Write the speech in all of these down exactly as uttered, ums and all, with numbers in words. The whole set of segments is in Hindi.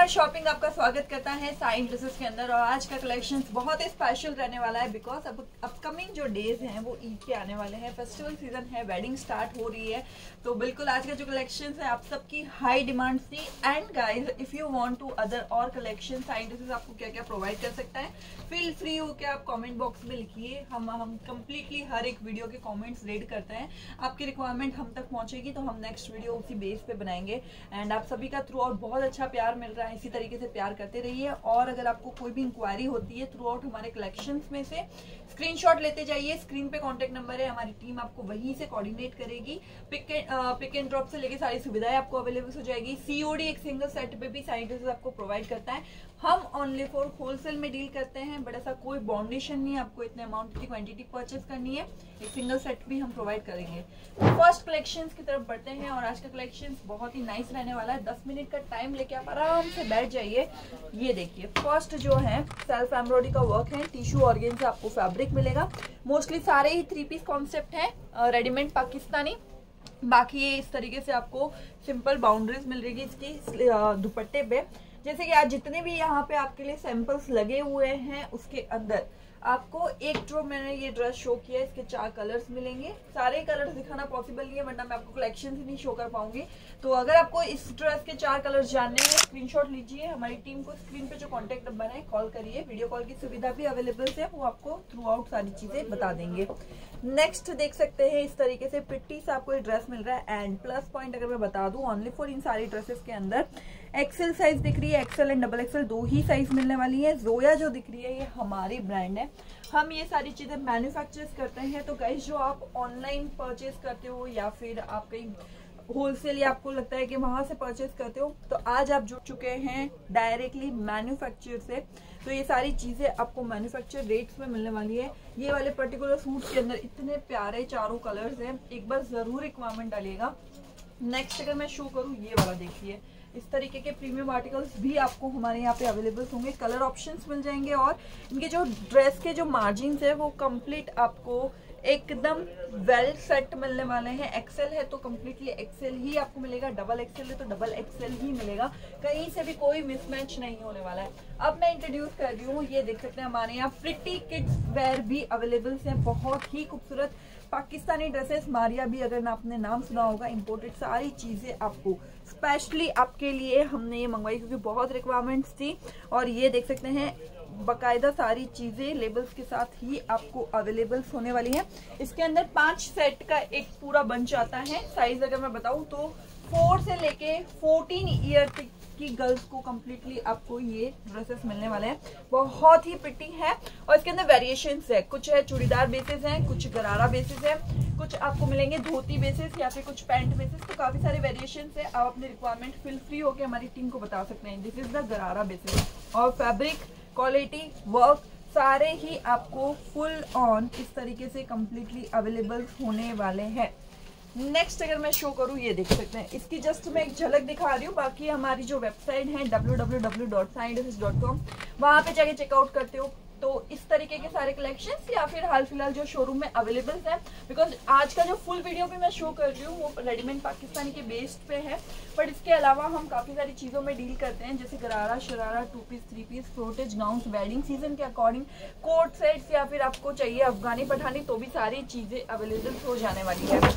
स्मार्ट शॉपिंग आपका स्वागत करता है साइन ड्रेसेस के अंदर। और आज का कलेक्शंस बहुत ही स्पेशल रहने वाला है बिकॉज अब अपकमिंग जो डेज हैं वो ईद के आने वाले हैं, फेस्टिवल सीजन है, वेडिंग स्टार्ट हो रही है। तो बिल्कुल आज का जो कलेक्शंस है आप सबकी हाई डिमांड थी। And guys if you want to other और कलेक्शन साइन ड्रेसेस आपको क्या क्या प्रोवाइड कर सकता है, फील फ्री हो के आप कॉमेंट बॉक्स में लिखिए। हम हम कम्प्लीटली हर एक वीडियो के कॉमेंट्स रीड करते हैं। आपकी रिक्वायरमेंट हम तक पहुंचेगी तो हम नेक्स्ट वीडियो उसी बेस पे बनाएंगे। एंड आप सभी का थ्रू आउट बहुत अच्छा प्यार मिल रहा है, इसी तरीके से प्यार करते रहिए। और अगर आपको कोई भी इंक्वायरी होती है थ्रू आउट हमारे कलेक्शंस में से, स्क्रीनशॉट लेते जाइए। स्क्रीन पे कांटेक्ट नंबर है, हमारी टीम आपको वहीं से कोऑर्डिनेट करेगी। Pick and pick and drop से लेके सारी सुविधाएं आपको अवेलेबल हो जाएगी। सीओडी एक सिंगल सेट पे भी साइन ड्रेसेस आपको प्रोवाइड करता है। हम ओनली फॉर होलसेल में डील करते हैं, बट ऐसा कोई बाउंडेशन नहीं है आपको इतने अमाउंट की क्वांटिटी परचेस करनी है। एक सिंगल सेट भी हम प्रोवाइड करेंगे। फर्स्ट कलेक्शंस की तरफ बढ़ते हैं और आज का कलेक्शंस बहुत ही नाइस रहने वाला है। दस मिनट का टाइम लेके आप आराम से बैठ जाइए। ये देखिए फर्स्ट जो है सेल्फ एम्ब्रॉयडरी का वर्क है, टिश्यू ऑर्गेन से आपको फैब्रिक मिलेगा। मोस्टली सारे ही थ्री पीस कॉन्सेप्ट है, रेडीमेड पाकिस्तानी। बाकी ये इस तरीके से आपको सिंपल बाउंड्रीज मिल रही इसकी दुपट्टे पे। जैसे कि आज जितने भी यहाँ पे आपके लिए सैंपल्स लगे हुए हैं उसके अंदर आपको एक जो मैंने ये ड्रेस शो किया है, इसके चार कलर्स मिलेंगे। सारे कलर्स दिखाना पॉसिबल नहीं है वरना मैं आपको कलेक्शन ही नहीं शो कर पाऊंगी। तो अगर आपको इस ड्रेस के चार कलर्स जानने हैं स्क्रीनशॉट लीजिए, हमारी टीम को स्क्रीन पे जो कांटेक्ट नंबर है कॉल करिए। वीडियो कॉल की सुविधा भी अवेलेबल है, वो आपको थ्रू आउट सारी चीजें बता देंगे। नेक्स्ट देख सकते हैं इस तरीके से पिट्टी से आपको ये ड्रेस मिल रहा है। एंड प्लस पॉइंट अगर मैं बता दूं, ओनली फॉर इन सारी ड्रेसेस के अंदर एक्सेल साइज दिख रही है, एक्सेल एंड डबल एक्सेल दो ही साइज मिलने वाली है। जोया जो दिख रही है ये हमारी ब्रांड है, हम ये सारी चीजें मैन्युफैक्चर्स करते हैं। तो गाइस जो आप ऑनलाइन परचेज करते हो या फिर आप कहीं होलसेल या आपको लगता है कि वहां से परचेज करते हो, तो आज आप जुड़ चुके हैं डायरेक्टली मैन्युफैक्चर से। तो ये सारी चीजें आपको मैन्युफैक्चर रेट्स में मिलने वाली है। ये वाले पर्टिकुलर सूट के अंदर इतने प्यारे चारों कलर्स हैं, एक बार जरूर रिक्वायरमेंट डालिएगा। नेक्स्ट अगर मैं शो करूँ, ये वाला देखिए, इस तरीके के प्रीमियम आर्टिकल्स भी आपको हमारे यहाँ पे अवेलेबल होंगे। कलर ऑप्शंस मिल जाएंगे और इनके जो ड्रेस के जो मार्जिन्स है वो कंप्लीट आपको एकदम वेल सेट मिलने वाले हैं। एक्सेल है तो कम्प्लीटली एक्सेल ही आपको मिलेगा, डबल एक्सेल है तो डबल एक्सेल ही मिलेगा, कहीं से भी कोई मिसमैच नहीं होने वाला है। अब मैं इंट्रोड्यूस कर रही हूँ, ये देख सकते हैं हमारे यहाँ प्रिटी किड्स वेयर भी अवेलेबल हैं। बहुत ही खूबसूरत पाकिस्तानी ड्रेसेस, मारिया भी अगर आपने नाम सुना होगा, इंपोर्टेड सारी चीजें आपको स्पेशली आपके लिए हमने ये मंगवाई क्योंकि बहुत रिक्वायरमेंट्स थी। और ये देख सकते हैं बकायदा सारी चीजें लेबल्स के साथ ही आपको अवेलेबल होने वाली हैं। इसके अंदर पांच सेट का एक पूरा बंच आता है। साइज अगर मैं बताऊं तो फोर से लेके फोर्टीन ईयर तक की गर्ल्स को कम्प्लीटली आपको ये ड्रेसेस मिलने वाले हैं। बहुत ही प्रिटी है और इसके अंदर वेरिएशंस है, कुछ है चूड़ीदार बेसिस है, कुछ गरारा बेसिस है, कुछ आपको मिलेंगे धोती बेसिस या फिर कुछ पैंट बेसिस। तो काफी सारे वेरिएशंस है। आप अपनी रिक्वायरमेंट फील फ्री होकर हमारी टीम को बता सकते हैं। This is the gharara basis और फैब्रिक क्वालिटी वर्क सारे ही आपको फुल ऑन इस तरीके से कम्प्लीटली अवेलेबल होने वाले हैं। नेक्स्ट अगर मैं शो करूँ, ये देख सकते हैं, इसकी जस्ट मैं एक झलक दिखा रही हूँ। बाकी हमारी जो वेबसाइट है W W W dot Sign Dresses dot com, वहाँ पे जाके चेकआउट करते हो तो इस तरीके के सारे कलेक्शंस या फिर हाल फिलहाल जो शोरूम में अवेलेबल है। बिकॉज आज का जो फुल वीडियो भी मैं शो कर रही हूँ वो रेडीमेड पाकिस्तानी के बेस्ड पे है, बट इसके अलावा हम काफी सारी चीजों में डील करते हैं, जैसे gharara, sharara, two piece, three piece, फ्लोटेज गाउन्स, वेडिंग सीजन के अकॉर्डिंग कोट सेट्स या फिर आपको चाहिए अफगानी पठानी, तो भी सारी चीजें अवेलेबल हो जाने वाली है।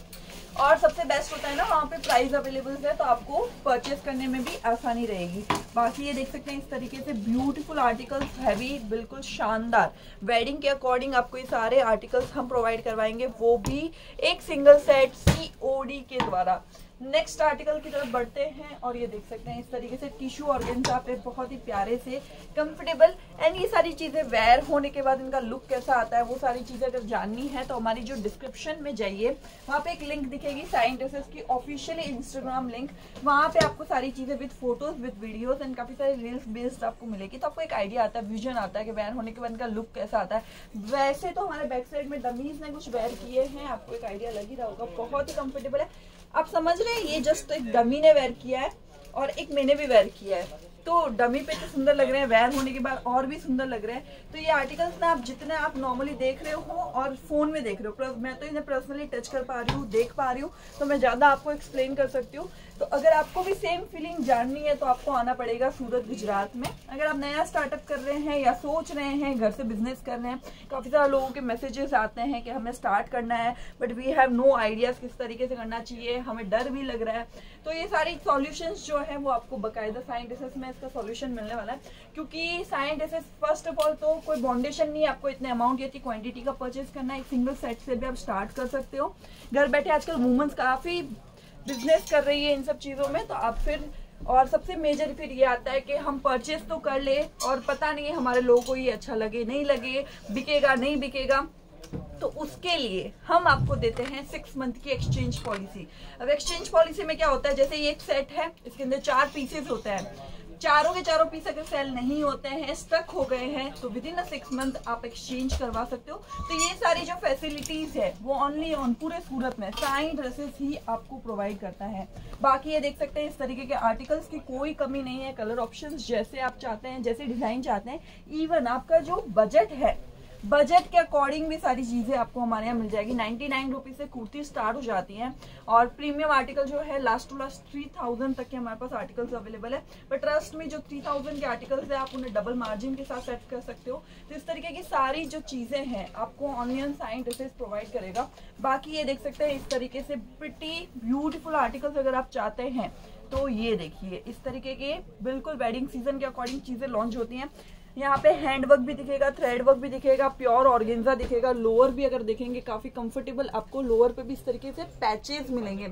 और सबसे बेस्ट होता है ना वहाँ पे प्राइस अवेलेबल है, तो आपको परचेस करने में भी आसानी रहेगी। बाकी ये देख सकते हैं इस तरीके से ब्यूटीफुल आर्टिकल्स, हैवी, बिल्कुल शानदार वेडिंग के अकॉर्डिंग आपको ये सारे आर्टिकल्स हम प्रोवाइड करवाएंगे, वो भी एक सिंगल सेट सीओडी के द्वारा। नेक्स्ट आर्टिकल की तरफ बढ़ते हैं और ये देख सकते हैं इस तरीके से टिश्यू ऑर्गेन्जा पे बहुत ही प्यारे से कंफर्टेबल। एंड ये सारी चीजें वेयर होने के बाद इनका लुक कैसा आता है वो सारी चीजें अगर जाननी है तो हमारी जो डिस्क्रिप्शन में जाइए, वहाँ पे एक लिंक दिखेगी साइन ड्रेसेस की ऑफिशियली इंस्टाग्राम लिंक। वहाँ पे आपको सारी चीजें with photos with videos and काफी सारी रील्स बेस्ड आपको मिलेगी, तो आपको एक आइडिया आता है, विजन आता है कि वेयर होने के बाद इनका लुक कैसा आता है। वैसे तो हमारे बैक साइड में डमीज ने कुछ वेयर किए हैं, आपको एक आइडिया लग ही रहा होगा, बहुत ही कंफर्टेबल है। आप समझ रहे हैं ये जस्ट एक डमी ने वेयर किया है और एक मैंने भी वेयर किया है, तो डमी पे तो सुंदर लग रहे हैं, वेयर होने के बाद और भी सुंदर लग रहे हैं। तो ये आर्टिकल्स ना आप जितने आप नॉर्मली देख रहे हो और फोन में देख रहे हो, मैं तो इन्हें पर्सनली टच कर पा रही हूँ, देख पा रही हूँ, तो मैं ज्यादा आपको एक्सप्लेन कर सकती हूँ। तो अगर आपको भी सेम फीलिंग जाननी है तो आपको आना पड़ेगा सूरत गुजरात में। अगर आप नया स्टार्टअप कर रहे हैं या सोच रहे हैं घर से बिजनेस कर रहे हैं, काफी सारे लोगों के मैसेजेस आते हैं कि हमें स्टार्ट करना है but we have no ideas किस तरीके से करना चाहिए, हमें डर भी लग रहा है। तो ये सारी सॉल्यूशंस जो है वो आपको बकायदा साइन ड्रेसेस में इसका सॉल्यूशन मिलने वाला है, क्योंकि Sign Dresses first of all तो कोई बाउंडेशन नहीं है, आपको इतने अमाउंट या क्वांटिटी का परचेज करना है, एक सिंगल सेट से भी आप स्टार्ट कर सकते हो। घर बैठे आजकल वुमेन्स काफी बिजनेस कर रही है इन सब चीजों में, तो आप फिर और सबसे मेजर फिर ये आता है कि हम परचेज तो कर ले और पता नहीं है हमारे लोगों को ये अच्छा लगे नहीं लगे, बिकेगा नहीं बिकेगा। तो उसके लिए हम आपको देते हैं सिक्स मंथ की एक्सचेंज पॉलिसी। अब एक्सचेंज पॉलिसी में क्या होता है, जैसे ये एक सेट है, इसके अंदर चार पीसेस होते हैं, चारों के चारों पीस अगर सेल नहीं होते हैं, स्टक हो गए हैं, तो within a six month आप एक्सचेंज करवा सकते हो। तो ये सारी जो फैसिलिटीज है वो ओनली ऑन पूरे सूरत में साइन ड्रेसेस ही आपको प्रोवाइड करता है। बाकी ये देख सकते हैं इस तरीके के आर्टिकल्स की कोई कमी नहीं है, कलर ऑप्शंस जैसे आप चाहते हैं, जैसे डिजाइन चाहते हैं, इवन आपका जो बजट है बजट के अकॉर्डिंग भी सारी चीजें आपको हमारे यहाँ मिल जाएगी। नाइन्टी नाइन रुपीज से कुर्ती स्टार्ट हो जाती हैं और प्रीमियम आर्टिकल जो है last two last three thousand तक के हमारे पास आर्टिकल्स अवेलेबल है। बट ट्रस्ट में जो थ्री थाउजेंड के आर्टिकल्स है आप उन्हें डबल मार्जिन के साथ सेट कर सकते हो। तो इस तरीके की सारी जो चीजें हैं आपको ऑनियन साइन ड्रेसेस प्रोवाइड करेगा। बाकी ये देख सकते हैं इस तरीके से प्रिटी ब्यूटीफुल आर्टिकल्स अगर आप चाहते हैं तो ये देखिए इस तरीके के बिल्कुल वेडिंग सीजन के अकॉर्डिंग चीजें लॉन्च होती हैं। यहाँ पे हैंडवर्क भी दिखेगा, थ्रेड वर्क भी दिखेगा, प्योर ऑर्गेन्जा दिखेगा। लोअर भी अगर देखेंगे काफी कंफर्टेबल, आपको लोअर पे भी इस तरीके से पैचेस मिलेंगे।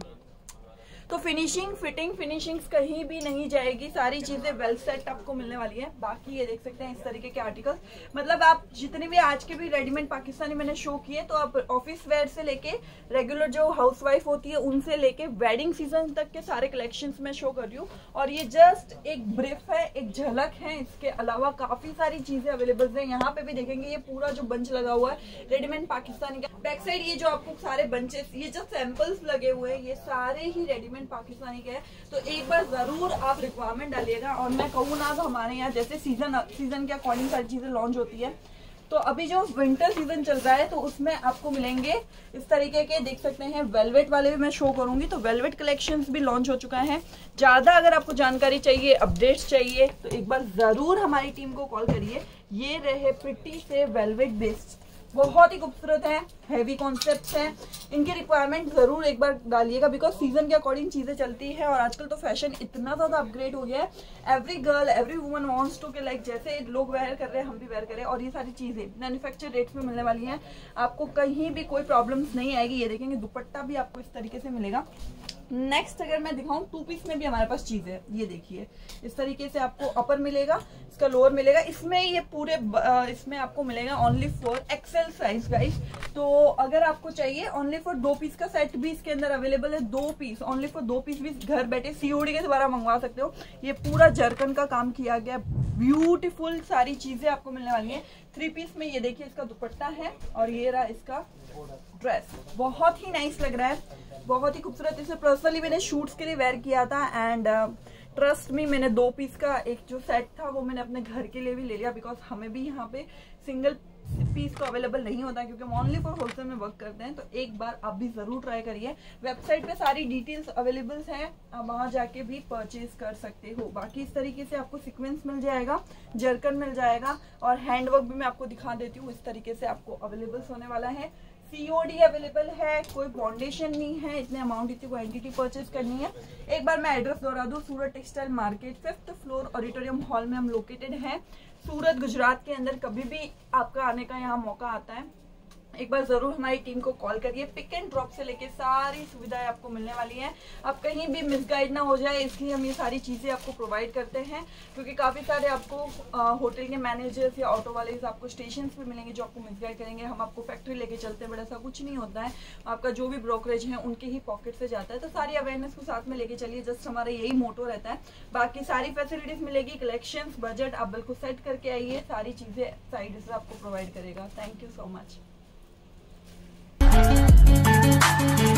तो फिनिशिंग फिटिंग फिनिशिंग्स कहीं भी नहीं जाएगी, सारी चीजें वेल सेट आपको मिलने वाली है। बाकी ये देख सकते हैं इस तरीके के आर्टिकल्स, मतलब आप जितने भी आज के भी रेडीमेड पाकिस्तानी मैंने शो किए, तो आप ऑफिस वेयर से लेके रेगुलर जो हाउसवाइफ होती है उनसे लेके वेडिंग सीजन तक के सारे कलेक्शंस में शो कर रही हूँ। और ये जस्ट एक ब्रीफ है, एक झलक है, इसके अलावा काफी सारी चीजें अवेलेबल है। यहाँ पे भी देखेंगे ये पूरा जो बंच लगा हुआ है रेडीमेड पाकिस्तानी का, बैक साइड ये जो आपको सारे बंचेस, ये जो सैंपल्स लगे हुए हैं ये सारे ही रेडीमेड पाकिस्तानी के है। तो एक बार जरूर आप रिक्वायरमेंट डालिएगा। और मैं कहूँ ना तो हमारे यहाँ जैसे सीजन सीजन के अकॉर्डिंग सारी चीजें लॉन्च होती है, तो अभी जो विंटर सीजन चल रहा है तो उसमें आपको मिलेंगे इस तरीके के, देख सकते हैं वेलवेट वाले भी मैं शो करूंगी। तो वेलवेट कलेक्शंस भी लॉन्च हो चुका है। ज्यादा अगर आपको जानकारी चाहिए, अपडेट्स चाहिए, तो एक बार जरूर हमारी टीम को कॉल करिए। ये रहे प्रिटी से वेलवेट बेस्ड, बहुत ही खूबसूरत है, हैवी कॉन्सेप्ट्स हैं। इनकी रिक्वायरमेंट जरूर एक बार डालिएगा, बिकॉज सीजन के अकॉर्डिंग चीजें चलती है और आजकल तो फैशन इतना ज्यादा अपग्रेड हो गया है। Every girl every woman wants to के लाइक जैसे लोग वेयर कर रहे हैं हम भी वेयर करें। और ये सारी चीजें मैन्युफैक्चर रेट्स में मिलने वाली हैं, आपको कहीं भी कोई प्रॉब्लम्स नहीं आएगी। ये देखेंगे दुपट्टा भी आपको इस तरीके से मिलेगा। नेक्स्ट अगर मैं दिखाऊं टू पीस में भी हमारे पास चीज है, ये देखिए इस तरीके से आपको अपर मिलेगा, इसका लोअर मिलेगा। इसमें ये पूरे इसमें आपको मिलेगा only for XL size guys. तो अगर आपको चाहिए ओनली फॉर दो पीस का सेट भी इसके अंदर अवेलेबल है, दो पीस ओनली फॉर दो पीस भी घर बैठे सीओडी के द्वारा मंगवा सकते हो। ये पूरा जरकन का काम किया गया, ब्यूटीफुल सारी चीजें आपको मिलने वाली है। थ्री पीस में ये देखिए इसका दुपट्टा है और ये रहा इसका ड्रेस, बहुत ही नाइस लग रहा है, बहुत ही खूबसूरत। इसे पर्सनली मैंने शूट्स के लिए वेयर किया था एंड ट्रस्ट मी मैंने दो पीस का एक जो सेट था वो मैंने अपने घर के लिए भी ले लिया, बिकॉज हमें भी यहाँ पे सिंगल पीस तो अवेलेबल नहीं होता क्योंकि हम ओनली फॉर होलसेल में वर्क करते हैं। तो एक बार आप भी जरूर ट्राई करिए। वेबसाइट पे सारी डिटेल्स अवेलेबल हैं, आप वहां जाके भी परचेज कर सकते हो। बाकी इस तरीके से आपको सीक्वेंस मिल जाएगा, जरकन मिल जाएगा और हैंडवर्क भी मैं आपको दिखा देती हूँ। इस तरीके से आपको अवेलेबल होने वाला है, सीओडी अवेलेबल है, कोई फाउंडेशन नहीं है, इतने अमाउंट इतनी क्वांटिटी परचेज करनी है। एक बार मैं एड्रेस दोहरा दूं, Surat textile market fifth floor auditorium hall में हम लोकेटेड हैं सूरत गुजरात के अंदर। कभी भी आपका आने का यहाँ मौका आता है एक बार जरूर हमारी टीम को कॉल करिए। पिक एंड ड्रॉप से लेके सारी सुविधाएं आपको मिलने वाली हैं, आप कहीं भी मिसगाइड ना हो जाए इसलिए हम ये सारी चीजें आपको प्रोवाइड करते हैं। क्योंकि काफी सारे आपको होटल के मैनेजर्स या ऑटो वाले आपको स्टेशन पे मिलेंगे जो आपको मिसगाइड करेंगे। हम आपको फैक्ट्री लेके चलते हैं, बड़ा सा कुछ नहीं होता है, आपका जो भी ब्रोकरेज है उनके ही पॉकेट से जाता है। तो सारी अवेयरनेस को साथ में लेके चलिए, जस्ट हमारा यही मोटो रहता है। बाकी सारी फैसिलिटीज मिलेगी, कलेक्शन बजट आप बिल्कुल सेट करके आइए, सारी चीजें साइड से आपको प्रोवाइड करेगा। Thank you so much.